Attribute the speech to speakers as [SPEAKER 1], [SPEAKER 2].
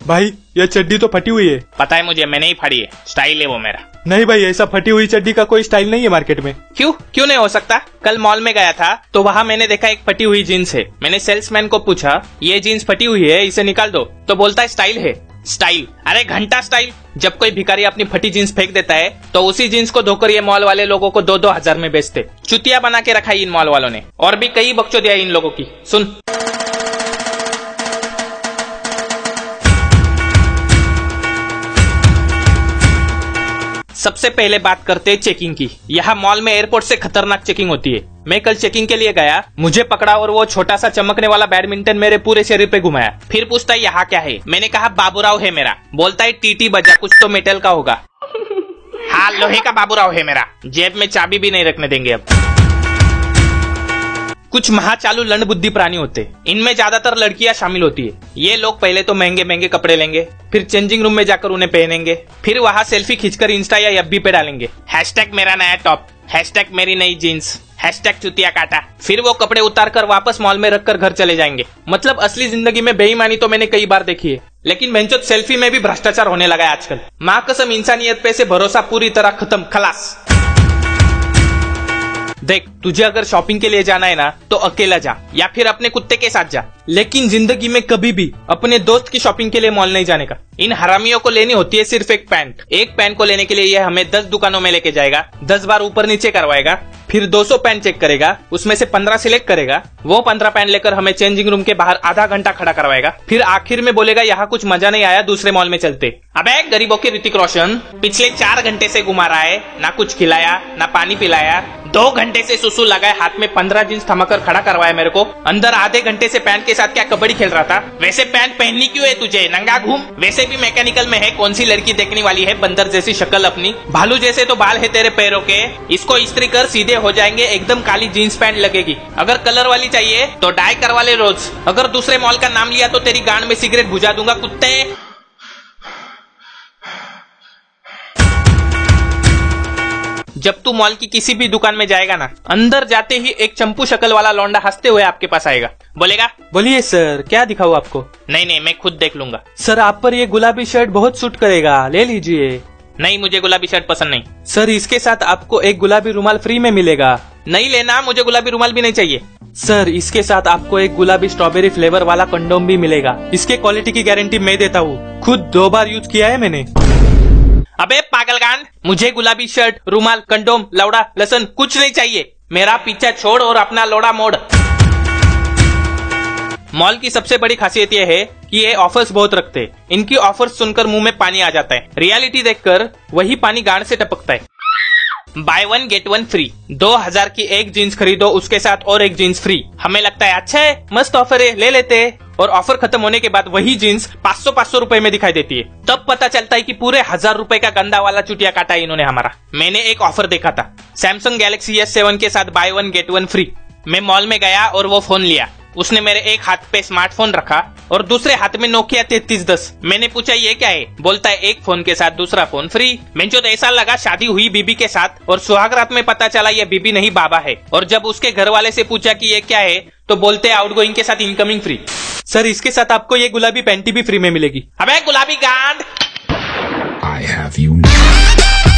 [SPEAKER 1] भाई ये चड्डी तो फटी हुई है।
[SPEAKER 2] पता है मुझे, मैंने ही फाड़ी है, स्टाइल है वो मेरा।
[SPEAKER 1] नहीं भाई, ऐसा फटी हुई चड्डी का कोई स्टाइल नहीं है मार्केट में।
[SPEAKER 2] क्यों नहीं हो सकता? कल मॉल में गया था तो वहाँ मैंने देखा एक फटी हुई जीन्स है। मैंने सेल्समैन को पूछा ये जीन्स फटी हुई है, इसे निकाल दो, तो बोलता है स्टाइल है। स्टाइल? अरे घंटा स्टाइल। जब कोई भिखारी अपनी फटी जीन्स फेंक देता है तो उसी जीन्स को धोकर ये मॉल वाले लोगों को 2-2 हजार में बेचते। चुतिया बना के रखा है इन मॉल वालों ने, और भी कई बकचोदियां इन लोगों की। सुन, सबसे पहले बात करते हैं चेकिंग की। यहाँ मॉल में एयरपोर्ट से खतरनाक चेकिंग होती है। मैं कल चेकिंग के लिए गया, मुझे पकड़ा और वो छोटा सा चमकने वाला बैडमिंटन मेरे पूरे शरीर पे घुमाया। फिर पूछता है यहाँ क्या है? मैंने कहा बाबूराव है मेरा। बोलता है टीटी बजा, कुछ तो मेटल का होगा। हाँ, लोहे का बाबूराव है मेरा। जेब में चाबी भी नहीं रखने देंगे अब। कुछ महाचालू लंड बुद्धि प्राणी होते हैं, इनमें ज्यादातर लड़कियां शामिल होती है। ये लोग पहले तो महंगे महंगे कपड़े लेंगे, फिर चेंजिंग रूम में जाकर उन्हें पहनेंगे, फिर वहां सेल्फी खींचकर इंस्टा या एफबी पे डालेंगे। हैशटैग मेरा नया टॉप, हैशटैग मेरी नई जीन्स, हैशटैग चुतिया काटा। फिर वो कपड़े उतार कर वापस मॉल में रखकर घर चले जाएंगे। मतलब असली जिंदगी में बेईमानी तो मैंने कई बार देखी है, लेकिन बेंचोत सेल्फी में भी भ्रष्टाचार होने लगा है आजकल। माँ कसम, इंसानियत पे से भरोसा पूरी तरह खत्म, खलास। देख, तुझे अगर शॉपिंग के लिए जाना है ना तो अकेला जा या फिर अपने कुत्ते के साथ जा, लेकिन जिंदगी में कभी भी अपने दोस्त की शॉपिंग के लिए मॉल नहीं जाने का। इन हरामियों को लेनी होती है सिर्फ एक पैंट। एक पैंट को लेने के लिए यह हमें 10 दुकानों में लेके जाएगा, 10 बार ऊपर नीचे करवाएगा, फिर 200 पैंट चेक करेगा, उसमें से 15 सिलेक्ट करेगा, वो 15 पैंट लेकर हमें चेंजिंग रूम के बाहर आधा घंटा खड़ा करवाएगा, फिर आखिर में बोलेगा यहाँ कुछ मजा नहीं आया, दूसरे मॉल में चलते। अबे गरीबों के ऋतिक रोशन पिछले 4 घंटे से घुमा रहा है, ना कुछ खिलाया ना पानी पिलाया, 2 घंटे से सुसु लगाए, हाथ में 15 जींस थमाकर खड़ा करवाया मेरे को, अंदर आधे घंटे से पैंट के साथ क्या कबड्डी खेल रहा था। वैसे पैंट पहननी क्यों है तुझे, नंगा घूम। वैसे भी मैकेनिकल में है, कौन सी लड़की देखने वाली है बंदर जैसी शक्ल अपनी, भालू जैसे तो बाल है तेरे पैरों के। इसको इस्त्री कर, सीधे हो जाएंगे, एकदम काली जीन्स पैंट लगेगी। अगर कलर वाली चाहिए तो डाई करवा ले रोज। अगर दूसरे मॉल का नाम लिया तो तेरी गांड में सिगरेट बुझा दूंगा कुत्ते। जब तू मॉल की किसी भी दुकान में जाएगा ना, अंदर जाते ही एक चंपू शक्ल वाला लौंडा हंसते हुए आपके पास आएगा, बोलेगा
[SPEAKER 1] बोलिए सर, क्या दिखाऊं आपको?
[SPEAKER 2] नहीं, मैं खुद देख लूंगा।
[SPEAKER 1] सर, आप पर ये गुलाबी शर्ट बहुत सूट करेगा, ले लीजिए।
[SPEAKER 2] नहीं, मुझे गुलाबी शर्ट पसंद नहीं।
[SPEAKER 1] सर, इसके साथ आपको एक गुलाबी रुमाल फ्री में मिलेगा।
[SPEAKER 2] नहीं लेना, मुझे गुलाबी रुमाल भी नहीं चाहिए।
[SPEAKER 1] सर, इसके साथ आपको एक गुलाबी स्ट्रॉबेरी फ्लेवर वाला कंडोम भी मिलेगा। इसके क्वालिटी की गारंटी मैं देता हूँ, खुद 2 बार यूज किया है मैंने।
[SPEAKER 2] अबे पागलगांड, मुझे गुलाबी शर्ट, रुमाल, कंडोम, लौड़ा, लसन कुछ नहीं चाहिए। मेरा पीछा छोड़ और अपना लोड़ा मोड़। मॉल की सबसे बड़ी खासियत यह है कि ये ऑफर्स बहुत रखते हैं। इनकी ऑफर्स सुनकर मुंह में पानी आ जाता है, रियलिटी देखकर वही पानी गांड से टपकता है। बाय 1 गेट 1 फ्री, 2000 की एक जीन्स खरीदो, उसके साथ और एक जीन्स फ्री। हमें लगता है अच्छा है, मस्त ऑफर है, ले लेते हैं। और ऑफर खत्म होने के बाद वही जीन्स 500 रुपए में दिखाई देती है। तब पता चलता है कि पूरे 1000 रुपए का गंदा वाला चुटिया काटा है इन्होंने हमारा। मैंने एक ऑफर देखा था, सैमसंग गैलेक्सी S7 के साथ बाय 1 गेट 1 फ्री। मैं मॉल में गया और वो फोन लिया। उसने मेरे एक हाथ पे स्मार्टफोन रखा और दूसरे हाथ में नोकिया 3310। मैंने पूछा ये क्या है? बोलता है एक फोन के साथ दूसरा फोन फ्री। मुझे तो ऐसा लगा शादी हुई बीबी के साथ, और सुहागरात में पता चला ये बीबी नहीं बाबा है। और जब उसके घर वाले से पूछा कि ये क्या है तो बोलते आउटगोइंग के साथ इनकमिंग फ्री।
[SPEAKER 1] सर, इसके साथ आपको ये गुलाबी पैंटी भी फ्री में मिलेगी।
[SPEAKER 2] अबे गुलाबी गांड।
[SPEAKER 3] I have you now.